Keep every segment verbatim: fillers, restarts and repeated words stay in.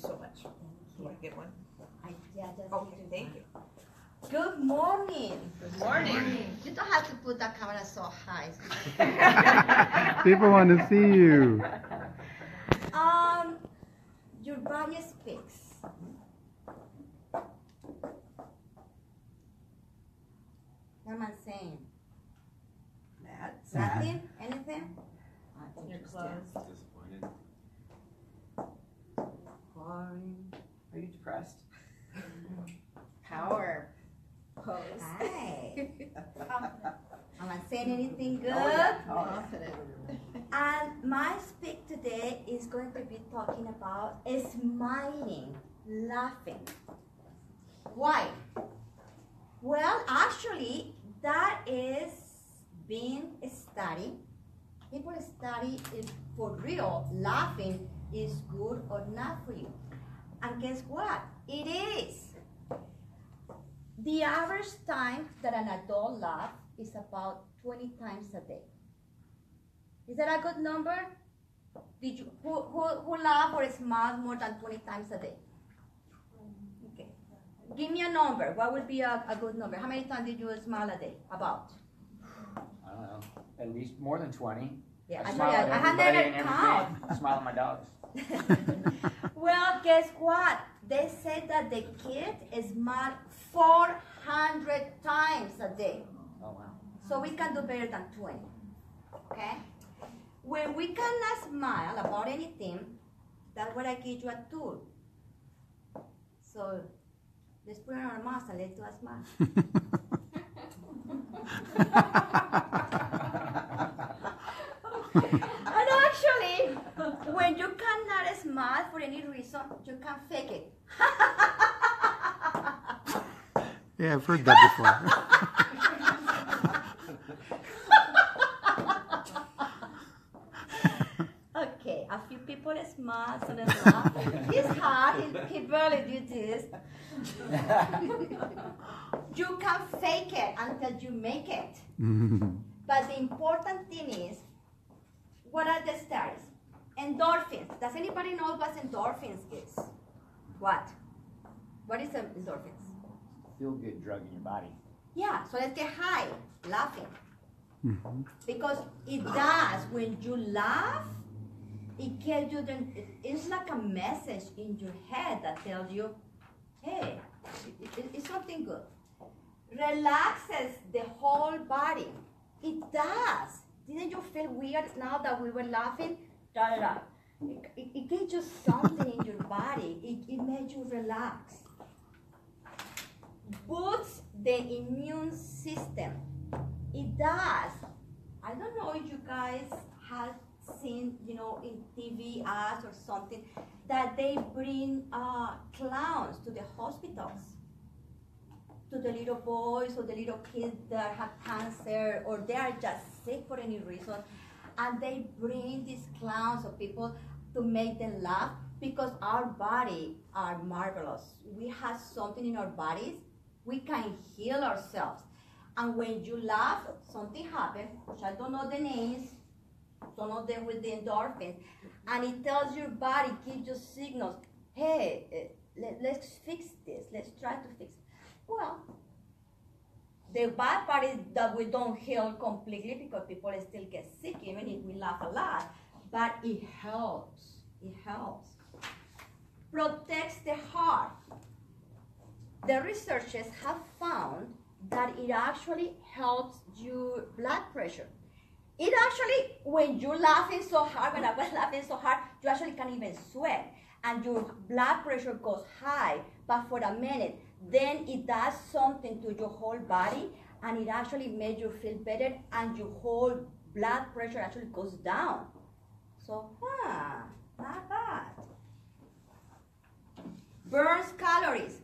so much. You want to get one? I, yeah, just Okay, thank you. Good morning. Good morning. You don't have to put that camera so high. People want to see you. Um, your body speaks. What am I saying? That's Nothing? Anything? You're closed. Disappointed. Boring. Are you depressed? Power pose. Hi. Am I saying anything good? Oh, yeah. Oh, And my speak today is going to be talking about smiling, laughing. Why? Well, actually, that is being studied. People study if for real laughing is good or not for you. And guess what? It is. The average time that an adult laughs is about twenty times a day. Is that a good number? Did you who who who laugh or smile more than twenty times a day? Okay. Give me a number. What would be a, a good number? How many times did you smile a day? About? I don't know. At least more than twenty. Yeah, I I, smile I, at I have everybody never and count. everything. I smile at my dogs. Well, guess what? They say that the kid smile four hundred times a day. Oh wow. So we can do better than twenty. Okay? When we cannot smile about anything, that's what I give you a tool. So let's put on our mask and let's do a smile. And actually, when you cannot smile for any reason, you can fake it. Yeah, I've heard that before. Okay, a few people smile, so let's laugh. It's hard, he, he barely did this. You can fake it until you make it. But the important thing is, what are the studies? Endorphins. Does anybody know what endorphins is? What? What is the endorphins? Feel good drug in your body. Yeah, so let's get high, laughing. Mhm. Because it does, when you laugh, it gives you the, it's like a message in your head that tells you, hey, it, it, it's something good. Relaxes the whole body. It does. Didn't you feel weird now that we were laughing? Da, da, da. It, it, it gives you something in your body. It, it made you relax. Boosts the immune system. It does. I don't know if you guys have seen, you know, in T V ads or something, that they bring uh, clowns to the hospitals, to the little boys or the little kids that have cancer or they are just sick for any reason, and they bring these clowns or people to make them laugh because our body are marvelous. We have something in our bodies. We can heal ourselves. And when you laugh, something happens, which I don't know the names, some of them with the endorphins, and it tells your body, gives you signals, hey, uh, let, let's fix this, let's try to fix it. Well, the bad part is that we don't heal completely because people still get sick even if we laugh a lot, but it helps, it helps. Protects the heart. The researchers have found that it actually helps your blood pressure. It actually, when you're laughing so hard, when I was laughing so hard, you actually can't even sweat. And your blood pressure goes high, but for a minute, then it does something to your whole body, and it actually makes you feel better, and your whole blood pressure actually goes down. So, huh, not bad. Burns calories.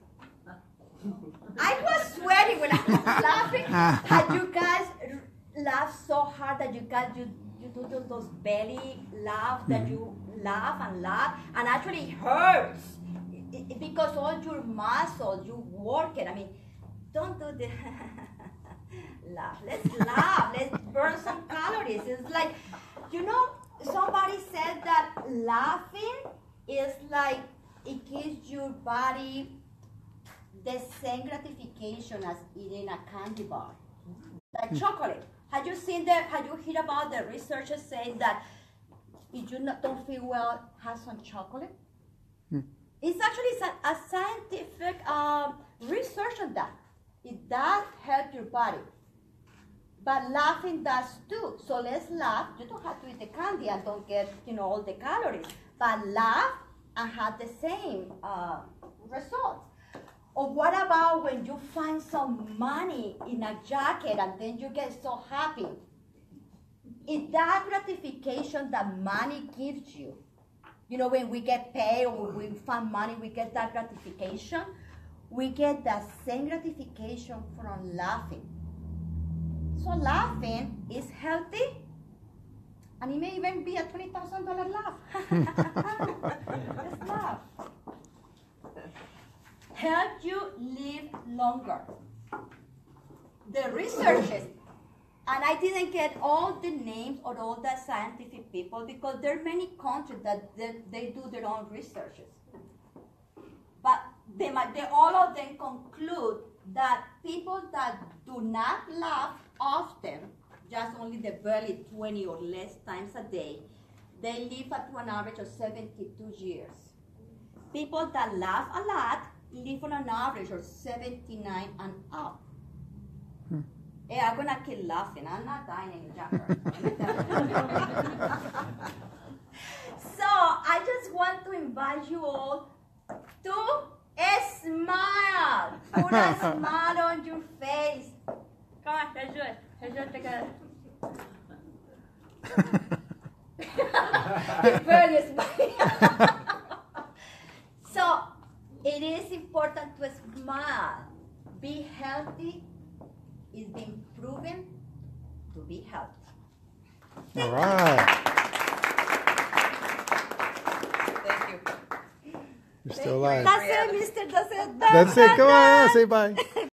I was sweating when I was laughing. Had you guys laugh so hard that you guys you, you do those, those belly laugh that you laugh and laugh and actually it hurts it, it, because all your muscles you work it. I mean, don't do the laugh. Let's laugh. Let's burn some calories. It's like, you know, somebody said that laughing is like it gives your body the same gratification as eating a candy bar, like chocolate. Have you seen that? Have you heard about the researchers saying that if you not, don't feel well, have some chocolate? Hmm. It's actually a, a scientific um, research on that. It does help your body. But laughing does too. So let's laugh. You don't have to eat the candy and don't get, you know, all the calories. But laugh and have the same uh, results. Or what about when you find some money in a jacket and then you get so happy? It's that gratification that money gives you. You know, when we get paid or when we find money, we get that gratification. We get that same gratification from laughing. So laughing is healthy, and it may even be a twenty thousand dollars laugh. Let's laugh. Help you live longer. The researchers, and I didn't get all the names of all the scientific people because there are many countries that they, they do their own researches. But they, might, they all of them conclude that people that do not laugh often, just only the barely twenty or less times a day, they live at an average of seventy-two years. People that laugh a lot live on an average of seventy-nine and up. Hmm. Hey, I'm gonna keep laughing. I'm not dying in Japan. So I just want to invite you all to a smile. Put a smile on your face. Come on, let's do it. Let's do it together. It's very smiling. So it is important to smile. Be healthy. It's been proven to be healthy. All right. Thank you. You're still alive. That's it, mister. That's it. That's it. Come on, say bye.